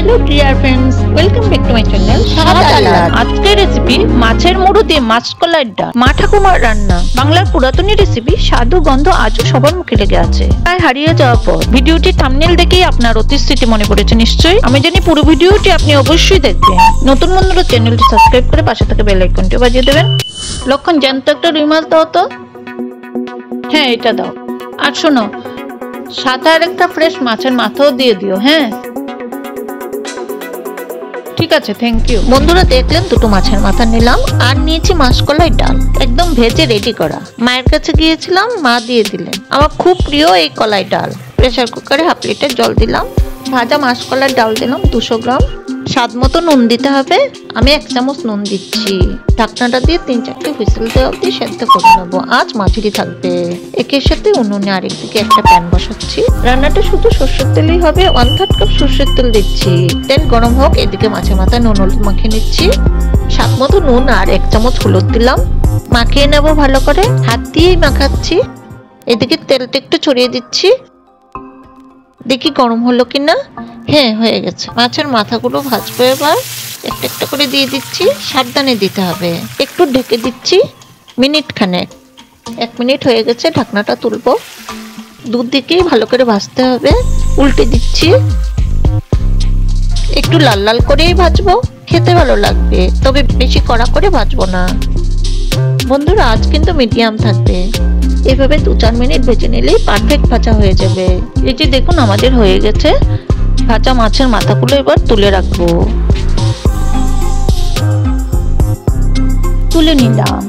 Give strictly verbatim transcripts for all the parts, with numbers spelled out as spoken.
Hello dear friends, welcome back to my channel स्वाद आह्लाद। আজকের রেসিপি মাছের মুড়ো দিয়ে মাছকলাই ডাল, মা ঠাকুমার রান্না। বাংলার পুরাতনী রেসিপি, স্বাদ ও গন্ধ আজও সবার মুখে লেগে আছে। প্রায় হারিয়ে যাওয়ার পর ভিডিওটি থাম্বনেল দেখেই আপনার অতি স্মৃতি মনে পড়েছে নিশ্চয়ই। আমি জানি পুরো ভিডিওটি আপনি অবশ্যই দেখবেন। নতুন বন্ধুরা চ্যানেলটি সাবস্ক্রাইব করে পাশে থাকা বেল আইকনটি বাজিয়ে দেবেন। লক্ষণ জ্যান্ত একটা রুই মাছ দাও তো। হ্যাঁ, এটা দাও। আর শোনো, সাথে আর একটা ফ্রেশ মাছের মাথাও দিয়ে দিও। হ্যাঁ ঠিক আছে, থ্যাংক ইউ। বন্ধুরা দেখলেন, দুটো মাছের মাথা নিলাম আর নিয়েছি মাছকলাই ডাল, একদম ভেজে রেডি করা। মায়ের কাছে গিয়েছিলাম, মা দিয়ে দিলেন। আমার খুব প্রিয় এই কলাই ডাল। প্রেসার কুকারে হাফ লিটার জল দিলাম, ভাজা মাছকলাই ডাল দিলাম দুশো গ্রাম। স্বাদ মতো নুন দিতে হবে, আমি এক চামচ নুন দিচ্ছি। ঢাকনাটা দিয়ে তিন চারটে হুইসেল দেওয়া অবধি সেদ্ধ করে নেবো। আজ মাঝারি থাকবে। একের সাথে উনুনে আরেকদিকে একটা প্যান বসাচ্ছি। রান্নাটা শুধু সর্ষের তেলেই হবে। ওয়ান থার্ড কাপ সর্ষের তেল দিচ্ছি। তেল গরম হোক, এদিকে মাছের মাথায় নুন হলুদ মাখিয়ে নিচ্ছি। স্বাদ মতো নুন আর এক চামচ হলুদ দিলাম। মাখিয়ে নেবো ভালো করে, হাত দিয়েই মাখাচ্ছি। এদিকে তেলটা একটু ছড়িয়ে দিচ্ছি, দেখি গরম হলো কিনা। হ্যাঁ, হয়ে গেছে। মাছের মাথাগুলো ভাজবো এবার। একটা একটা করে দিয়ে দিচ্ছি, সাবধানে দিতে হবে। একটু ঢেকে দিচ্ছি মিনিট খানেক। এক মিনিট হয়ে গেছে, ঢাকনাটা তুলবো। দুধ দিকেই ভালো করে ভাজতে হবে। উল্টে দিচ্ছি, একটু লাল লাল করেই ভাজবো, খেতে ভালো লাগবে। তবে বেশি কড়া করে ভাজবো না। বন্ধুরা, আজ কিন্তু মিডিয়াম থাকবে। এভাবে দু চার মিনিট ভেজে নিলেই পারফেক্ট ভাজা হয়ে যাবে। এই যে দেখুন, আমাদের হয়ে গেছে। ভাজা মাছের মাথাগুলো এবার তুলে রাখবো। তুলে নিলাম।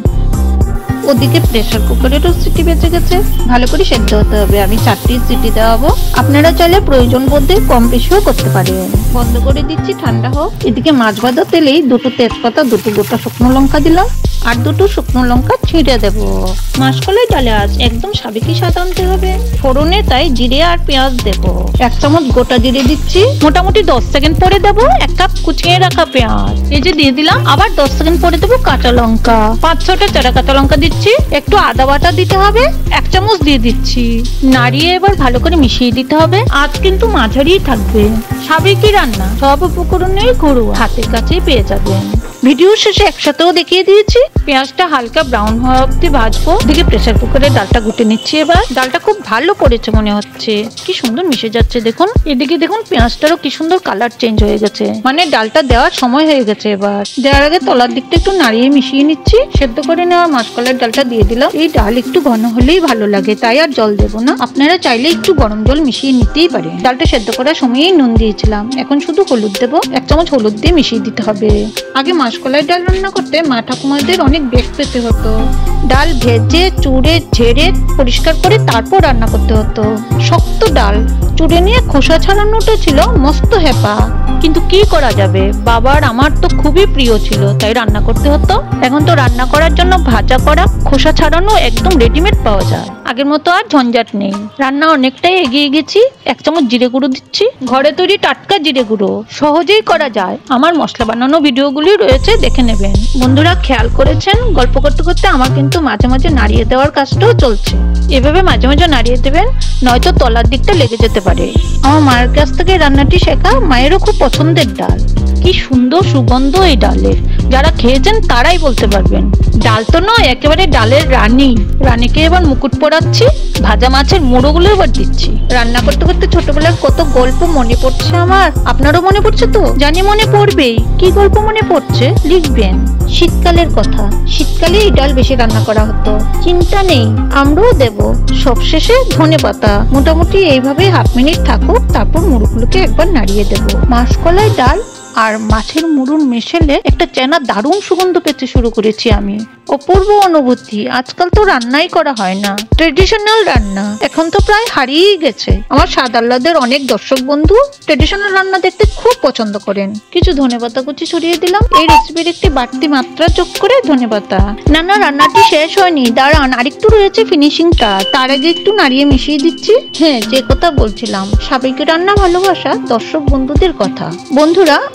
ওদিকে প্রেসার কুকারেরও সিটি বেঁচে গেছে, ভালো করে সেদ্ধ হতে হবে। আমি চারটি সিটি দেওয়াবো। আপনারা চাইলে প্রয়োজন বোধে কম বেশিও করতে পারেন। বন্ধ করে দিচ্ছি, ঠান্ডা হোক। এদিকে মাছ ভাজা তেলেই দুটো তেজপাতা, দুটো গোটা শুকনো লঙ্কা দিলাম আর দুটো শুকনো লঙ্কা ছিঁড়ে দেব। মাছকলাই ডালে আজ একদম সাবেকি স্বাদ আনতে হবে। ফোড়নে তাই জিরে আর পেঁয়াজ দেব। এক চামচ গোটা জিরে দিচ্ছি। মোটামুটি দশ সেকেন্ড পরে দেব এক কাপ কুচিয়ে রাখা পেঁয়াজ। এই যে দিয়ে দিলাম। আবার দশ সেকেন্ড পরে দেবো কাঁচা লঙ্কা। পাঁচ ছটা চারা কাঁচা লঙ্কা দিচ্ছি। একটু আদা বাটা দিতে হবে, এক চামচ দিয়ে দিচ্ছি। নাড়িয়ে এবার ভালো করে মিশিয়ে দিতে হবে। আজ কিন্তু মাঝারি থাকবে। সাবেকি রান্না, সব উপকরণের ঘরোয়া, হাতের কাছেই পেয়ে যাবেন। ভিডিও শেষে একসাথেও দেখিয়ে দিয়েছি। পেঁয়াজটা হালকা ব্রাউন হওয়া অবধি ভাজবো। দিকে প্রেসার কুকারে ডালটা ঘুটে নিচ্ছি। এবার ডালটা খুব ভালো করেছে মনে হচ্ছে, কি সুন্দর মিশে যাচ্ছে দেখুন। এদিকে দেখুন, পেঁয়াজটারও কি সুন্দর কালার চেঞ্জ হয়ে গেছে, মানে ডালটা দেওয়ার সময় হয়ে গেছে। এবার দেওয়ার আগে তলার দিকটা একটু নাড়িয়ে মিশিয়ে নিচ্ছি। সেদ্ধ করে নেওয়া মাছকলাইয়ের ডালটা দিয়ে দিলাম। এই ডাল একটু ঘন হলেই ভালো লাগে, তাই আর জল দেবো না। আপনারা চাইলে একটু গরম জল মিশিয়ে নিতেই পারেন। ডালটা সেদ্ধ করার সময়ই নুন দিয়েছিলাম, এখন শুধু হলুদ দেবো। এক চামচ হলুদ দিয়ে মিশিয়ে দিতে হবে। আগে মাছকলাই ডাল রান্না করতে মা ঠাকুমাদের অনেক বেগ পেতে হতো। ডাল ভেজে চুড়ে ঝেড়ে পরিষ্কার করে তারপর রান্না করতে হতো। শক্ত ডাল চুড়ে নিয়ে খোসা ছাড়ানোটা ছিল মস্ত হেপা, কিন্তু কি করা যাবে, বাবার আমার তো খুবই প্রিয় ছিল, তাই রান্না করতে হতো। এখন তো রান্না করার জন্য ভাজা করা খোসা ছাড়ানো একদম রেডিমেড পাওয়া যায়। আগের মতো আর ঝঞ্ঝাট নেই। রান্না অনেকটাই এগিয়ে গেছি। এক চামচ জিরে গুঁড়ো দিচ্ছি। ঘরে তৈরি টাটকা জিরে গুঁড়ো, সহজেই করা যায়। আমার মশলা বানানো ভিডিওগুলি রয়েছে, দেখে নেবেন। বন্ধুরা খেয়াল করেছেন, গল্প করতে করতে আমার কিন্তু মাঝে মাঝে নাড়িয়ে দেওয়ার কাজটাও চলছে। এভাবে মাঝে মাঝে নাড়িয়ে দেবেন, নয়তো তলার দিকটা লেগে যেতে পারে। আমার মায়ের কাছ থেকে রান্নাটি শেখা, মায়েরও খুব পছন্দের ডাল। কি সুন্দর সুগন্ধ এই ডালের, যারা খেয়েছেন তারাই বলতে পারবেন। ডাল তো নয়, একেবারে ডালের রানী। রানীকে এবার মুকুট পরাচ্ছি। ভাজা মাছের মুড়োগুলো এবার দিচ্ছি। রান্না করতে করতে ছোটবেলার কত গল্প মনে পড়ছে আমার। আপনারও মনে পড়ছে তো? জানি মনে পড়বেই। কি গল্প মনে পড়ছে লিখবেন। শীতকালের কথা। শীতকালে এই ডাল বেশি রান্না করা হতো। চিন্তা নেই, আমরাও দেব। সবশেষে ধনে পাতা। মোটামুটি এইভাবে হাফ মিনিট থাকুক, তারপর মুড়োগুলোকে একবার নাড়িয়ে দেব। মাছকলাই ডাল আর মাছের মুড়ুর মেশালে একটা চেনা দারুণ সুগন্ধ পেতে শুরু করেছি আমি। অপূর্ব অনুভূতি। আজকাল তো রান্নাই করা হয় না, ট্রেডিশনাল রান্না এখন তো প্রায় হারিয়েই গেছে। আমার স্বাদ আহ্লাদের অনেক দর্শক বন্ধু ট্রেডিশনাল রান্না দেখতে খুব পছন্দ করেন। কিছু ধনেপাতা কুচি ছড়িয়ে দিলাম। এই রেসিপির একটি বাড়তি মাত্রা যোগ করে ধনেপাতা। না না, রান্নাটি শেষ হয়নি, দাঁড়ান, আরেকটু রয়েছে ফিনিশিংটা। তার আগে একটু নাড়িয়ে মিশিয়ে দিচ্ছি। হ্যাঁ, যে কথা বলছিলাম, সাবেকি রান্না ভালোবাসা দর্শক বন্ধুদের কথা। বন্ধুরা,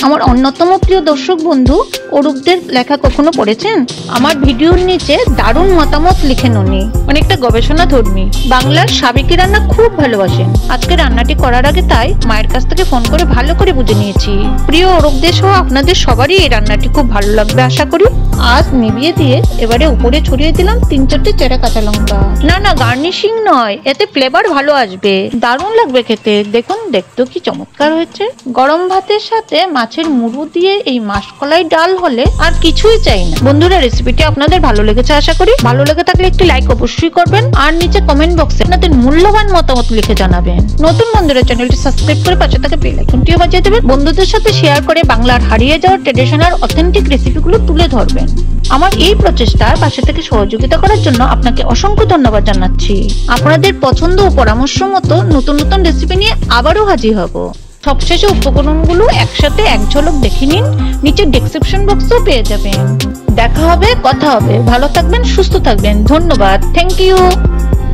আমার অন্যতম প্রিয় দর্শক বন্ধু অরূপদের লেখা কখনো পড়েছেন? আমার ভিডিওর নিচে দারুণ মতামত লিখেন উনি, অনেকটা গবেষণা ধর্মী। বাংলার সাবেকি রান্না খুব ভালোবাসেন। আজকে রান্নাটি করার আগে তাই মায়ের কাছ থেকে ফোন করে ভালো করে বুঝে নিয়েছি। প্রিয় অরূপদের সহ আপনাদের সবারই এই রান্নাটি খুব ভালো লাগবে আশা করি। আজ নিভিয়ে দিয়ে এবারে উপরে ছড়িয়ে দিলাম তিন চারটে চেরা কাঁচা লঙ্কা। না না, গার্নিশিং নয়, এতে ফ্লেভার ভালো আসবে, দারুণ লাগবে খেতে। দেখুন দেখতেও কি চমৎকার হয়েছে। গরম ভাতের সাথে মাছের মুড়ো দিয়ে এই মাসকলাই ডাল হলে আর কিছুই চাই না। বন্ধুরা, রেসিপিটি আপনাদের ভালো লেগেছে আশা করি। ভালো লেগে থাকলে একটি লাইক অবশ্যই করবেন আর নিচে কমেন্ট বক্সে আপনাদের মূল্যবান মতামত লিখে জানাবেন। নতুন বন্ধুরা চ্যানেলটি সাবস্ক্রাইব করে পাশে থাকা বেল আইকনটিও বাজিয়ে দেবেন। বন্ধুদের সাথে শেয়ার করে বাংলার হারিয়ে যাওয়া ট্রেডিশনাল অথেন্টিক রেসিপিগুলো তুলে ধরবেন। আমার এই প্রচেষ্টার পাশে থেকে সহযোগিতা করার জন্য আপনাকে অসংখ্য ধন্যবাদ জানাচ্ছি। আপনাদের পছন্দ ও পরামর্শ মতো নতুন নতুন রেসিপি নিয়ে আবারও হাজির হব। সবশেষে উপকরণগুলো একসাথে এক ঝলক দেখে নিন, নিচে ডেসক্রিপশন বক্সও পেয়ে যাবেন। দেখা হবে, কথা হবে। ভালো থাকবেন, সুস্থ থাকবেন। ধন্যবাদ, থ্যাংক ইউ।